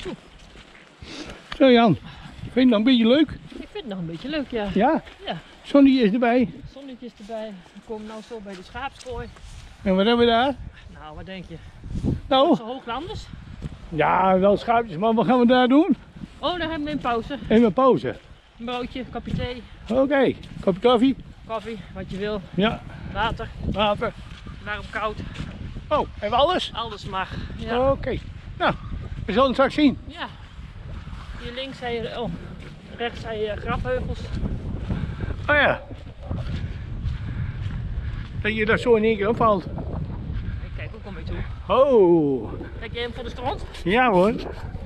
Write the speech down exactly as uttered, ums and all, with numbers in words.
Zo Jan, vind je het nog een beetje leuk? Ik vind het nog een beetje leuk, ja. Ja? Ja. Zonnetje is erbij. Het zonnetje is erbij. We komen nou zo bij de schaapskooi. En wat hebben we daar? Nou, wat denk je? Nou, Zo hooglanders? ja, wel schaapjes, maar wat gaan we daar doen? Oh, daar hebben we een pauze. Even een pauze. Een broodje, een kopje thee, Oké, kopje koffie. koffie, wat je wil. Ja, Water, water. warm, koud. Oh, hebben we alles? Alles mag. Ja. Oké. Nou, we zullen het straks zien. Ja. Hier links zijn je, oh, rechts zijn je grafheuvels. Oh ja. Dat je daar zo in één keer opvalt. Ik kijk ook om je toe. Oh. Kijk je hem van de strand? Ja hoor.